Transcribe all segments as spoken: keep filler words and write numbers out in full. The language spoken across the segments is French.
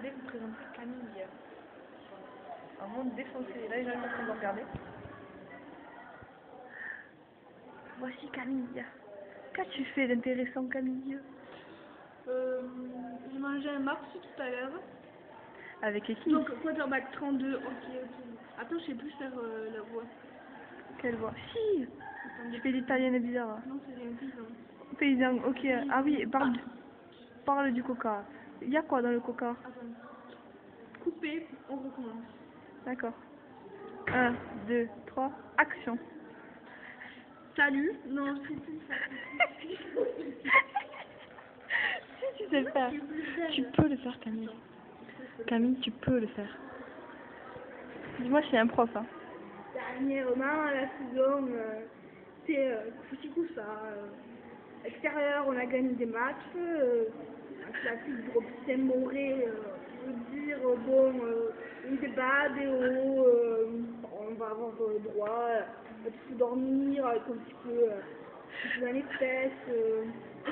voulais vous présenter Camille. Un monde défoncé. Là, les gens sont en train de regarder. Voici Camille. Qu'as-tu fait d'intéressant, Camille? Euh, j'ai mangé un Mars tout à l'heure. Avec qui? Donc, quarterback trente-deux, ok, ok. Attends, je sais plus faire euh, la voix. Quelle voix? Si! Tu fais l'italienne bizarre. Non, c'est un paysan. Paysan, ok. Ah oui, parle, parle du coca. Il y a quoi dans le coca? Attends. Coupé, on recommence. D'accord. un, deux, trois, action. Salut. Non, je sais plus ça. Si tu sais le faire. Tu peux le faire, Camille. Camille, tu peux le faire. Dis-moi, je suis un prof. Hein. Dernièrement, à la saison, euh, c'est euh, petit coup ça. Euh, extérieur, on a gagné des matchs. Euh, la fille gros Saint-Moré, euh, je veux dire, euh, bon, euh, une débat, des hauts, euh, on va avoir euh, droit à un petit peu dormir, avec un petit peu, euh, un petit peu dans les fesses. Euh.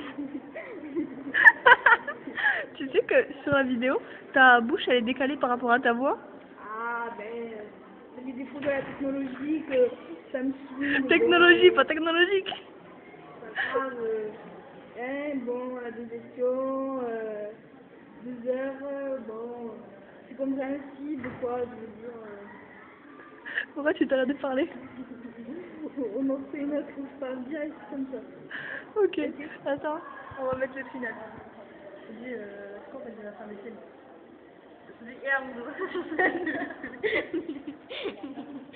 Tu sais que sur la vidéo, ta bouche elle est décalée par rapport à ta voix. Ah ben, euh, c'est les défauts de la technologie que ça me saoule. Technologie, bon, pas technologique. Pas grave. Euh, hein, bon, la digestion, euh, deux heures, euh, bon, c'est comme ça sensible quoi, je veux dire. Euh, Pourquoi tu t'arrêtes de parler? on en fait une autre phase direct comme ça. Ok, attends, on va mettre le final. Je dis, euh, c'est quoi en fait de la fin des films? Je dis, et